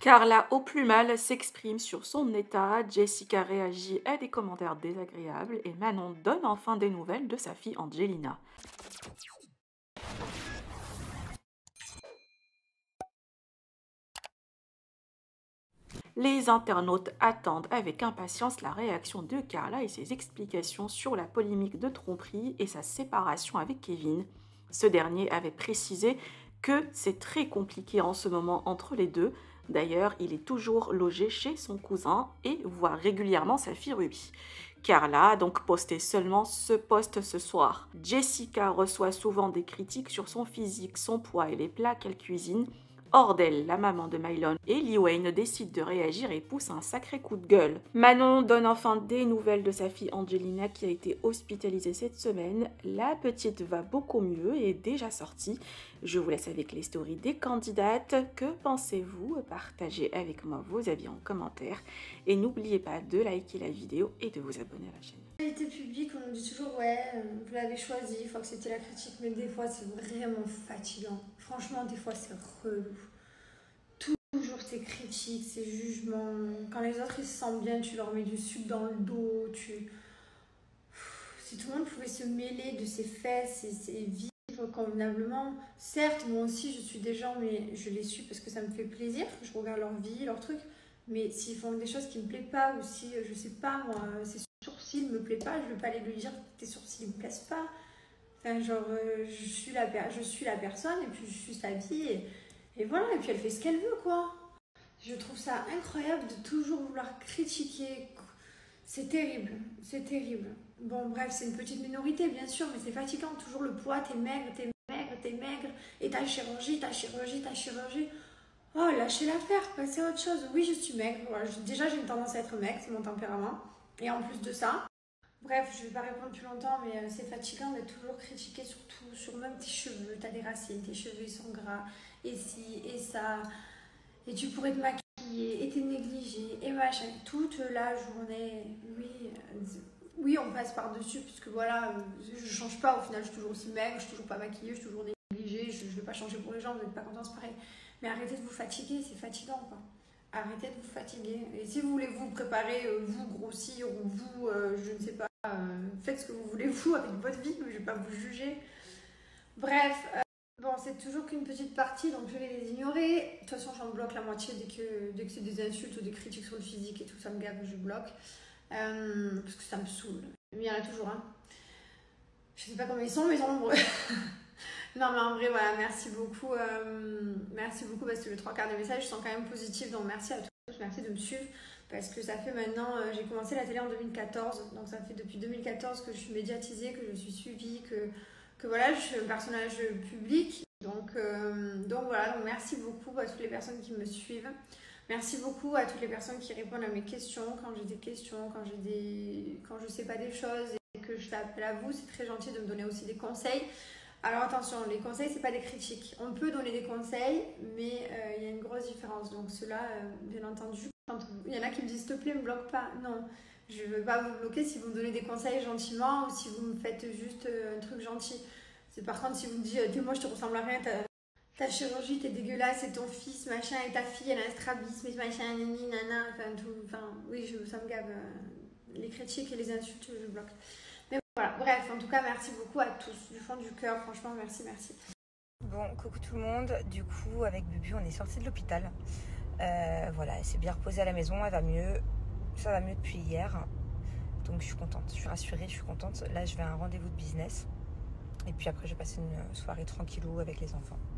Carla au plus mal s'exprime sur son état, Jessica réagit à des commentaires désagréables et Manon donne enfin des nouvelles de sa fille Angelina. Les internautes attendent avec impatience la réaction de Carla et ses explications sur la polémique de tromperie et sa séparation avec Kevin. Ce dernier avait précisé que c'est très compliqué en ce moment entre les deux. D'ailleurs, il est toujours logé chez son cousin et voit régulièrement sa fille Ruby. Carla a donc posté seulement ce post ce soir. Jessica reçoit souvent des critiques sur son physique, son poids et les plats qu'elle cuisine. Hors d'elle, la maman de Mylon et Lee Wayne décide de réagir et pousse un sacré coup de gueule. Manon donne enfin des nouvelles de sa fille Angelina qui a été hospitalisée cette semaine. La petite va beaucoup mieux et est déjà sortie. Je vous laisse avec les stories des candidates. Que pensez-vous? Partagez avec moi vos avis en commentaire. Et n'oubliez pas de liker la vidéo et de vous abonner à la chaîne. Qualité publique, on nous dit toujours ouais, vous l'avez choisi, il faut accepter la critique, mais des fois c'est vraiment fatigant. Franchement, des fois c'est relou. Toujours ces critiques, ces jugements. Quand les autres ils se sentent bien, tu leur mets du sucre dans le dos. Si tout le monde pouvait se mêler de ses fesses et vivre convenablement. Certes, moi aussi je suis des gens, mais je les suis parce que ça me fait plaisir. Je regarde leur vie, leurs trucs. Mais s'ils font des choses qui me plaisent pas, ou si, je sais pas, moi, ses sourcils me plaisent pas, je vais pas aller lui dire que tes sourcils me plaisent pas. Enfin, genre, je suis la personne, et puis je suis sa vie, et voilà, et puis elle fait ce qu'elle veut, quoi. Je trouve ça incroyable de toujours vouloir critiquer. C'est terrible, c'est terrible. Bon, bref, c'est une petite minorité, bien sûr, mais c'est fatigant. Toujours le poids, t'es maigre, et ta chirurgie. Oh, lâchez l'affaire, passez à autre chose. Oui, je suis maigre. Voilà, déjà, j'ai une tendance à être maigre, c'est mon tempérament. Et en plus de ça, bref, je vais pas répondre plus longtemps, mais c'est fatigant d'être toujours critiqué sur tout, sur même tes cheveux. T'as des racines, tes cheveux ils sont gras, et ci, et ça. Et tu pourrais te maquiller, et t'es négligé, et machin. Toute la journée, oui, on passe par-dessus, puisque voilà, je change pas. Au final, je suis toujours aussi maigre, je suis toujours pas maquillée, je suis toujours négligée, je vais pas changer pour les gens, vous n'êtes pas contents, c'est pareil. Mais arrêtez de vous fatiguer, c'est fatigant, quoi. Arrêtez de vous fatiguer. Et si vous voulez vous préparer, vous grossir, ou vous, je ne sais pas, faites ce que vous voulez, vous, avec votre vie, mais je ne vais pas vous juger. Bref, bon, c'est toujours qu'une petite partie, donc je vais les ignorer. De toute façon, j'en bloque la moitié dès que c'est des insultes ou des critiques sur le physique et tout, ça me gave, je bloque. Parce que ça me saoule. Mais il y en a toujours, hein. Je sais pas combien ils sont, mais ils sont nombreux. Non, mais en vrai, voilà, merci beaucoup parce que les 3/4 des messages sont quand même positifs, donc merci à tous, merci de me suivre, parce que ça fait maintenant, j'ai commencé la télé en 2014, donc ça fait depuis 2014 que je suis médiatisée, que je suis suivie, que voilà, je suis un personnage public, donc voilà, donc merci beaucoup à toutes les personnes qui me suivent, merci beaucoup à toutes les personnes qui répondent à mes questions, quand j'ai des questions, quand je sais pas des choses et que je fais appel à vous, c'est très gentil de me donner aussi des conseils. Alors attention, les conseils, c'est pas des critiques. On peut donner des conseils, mais il y a une grosse différence. Donc cela, bien entendu, quand il y en a qui me disent « s'il te plaît, me bloque pas ». Non, je ne veux pas vous bloquer si vous me donnez des conseils gentiment ou si vous me faites juste un truc gentil. C'est par contre si vous me dites « t'es moche, je te ressemble à rien, ta chirurgie, t'es dégueulasse, c'est ton fils, machin, et ta fille, elle a un strabisme, machin, nani, nana ». Enfin, oui, ça me gave. Les critiques et les insultes, je bloque. Voilà, bref, en tout cas, merci beaucoup à tous, du fond du cœur, franchement, merci. Bon, coucou tout le monde, du coup, avec Bubu, on est sorti de l'hôpital. Voilà, elle s'est bien reposée à la maison, elle va mieux, ça va mieux depuis hier. Donc je suis contente, je suis rassurée, je suis contente. Là, je vais à un rendez-vous de business. Et puis après, je vais passer une soirée tranquillou avec les enfants.